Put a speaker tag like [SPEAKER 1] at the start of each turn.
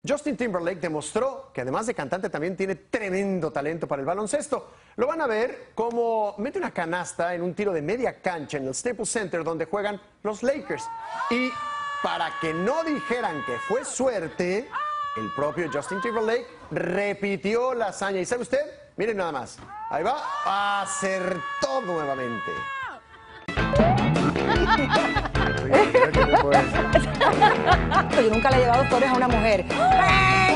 [SPEAKER 1] Justin Timberlake demostró que además de cantante también tiene tremendo talento para el baloncesto. Lo van a ver como mete una canasta en un tiro de media cancha en el Staples Center donde juegan los Lakers. Y para que no dijeran que fue suerte, el propio Justin Timberlake repitió la hazaña. ¿Y sabe usted? Miren nada más. Ahí va. Acertó nuevamente.
[SPEAKER 2] Yo nunca le he llevado flores a una mujer.